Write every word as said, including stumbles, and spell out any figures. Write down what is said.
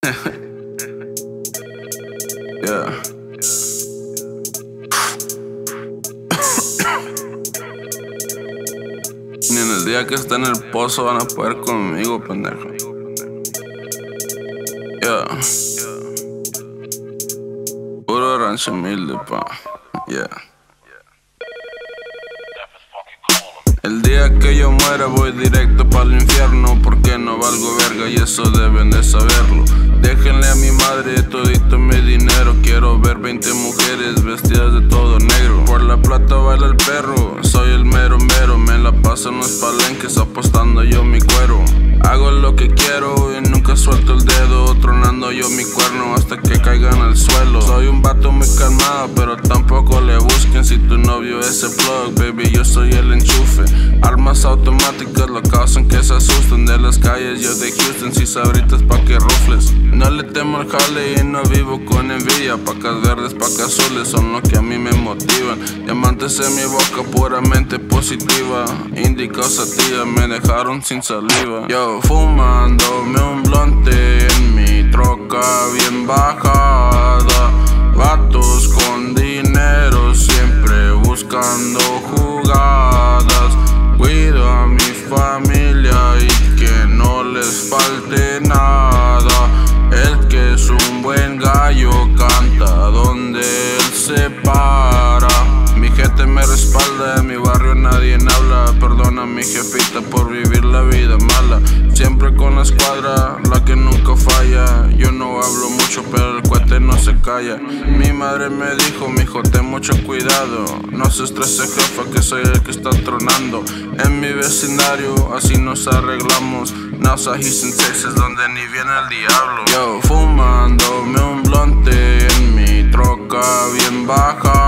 Yeah. Ni en el día que esté en el pozo van a poder conmigo, pendejo. Yeah. Puro rancho humilde, pa. Yeah. El día que yo muera voy directo para el infierno, porque no valgo verga y eso deben de saberlo. Déjenle a mi madre todito mi dinero. Quiero ver veinte mujeres vestidas de todo negro. Por la plata baila el perro, soy el mero mero. Me la paso en los palenques apostando yo mi cuero. Hago lo que quiero y nunca suelto el dedo, tronando yo mi cuerno hasta que caigan al suelo. Soy un vato muy calmado, pero tampoco le busquen. Si tu novio es el plug, baby, yo soy el enchufe. Armas automáticas lo causan que se asusten. De las calles yo de Houston, si sabritas pa' que rufles. No le temo al jale y no vivo con envidia. Pacas verdes, pacas azules son lo que a mí me motivan. Diamantes en mi boca, puramente positiva. Indica o sativa, me dejaron sin saliva. Yo fumándome un blonte en mi troca bien bajada. Vatos con dinero siempre buscando jugadas. Cuido a mi familia y que no les falte nada. El que es un buen gallo canta donde él se para. Mi gente me respalda, en mi barrio nadie habla. Perdona a mi jefita por vivir la vida mala. Siempre con la escuadra, la que nunca falla. Yo no hablo mucho, pero el cohete no se calla. Mi madre me dijo, mijo, ten mucho cuidado. No se estrese, jefa, que soy el que está tronando. En mi vecindario, así nos arreglamos. Nausahis en Texas, donde ni viene el diablo. Yo fumándome un blonte en mi troca bien baja.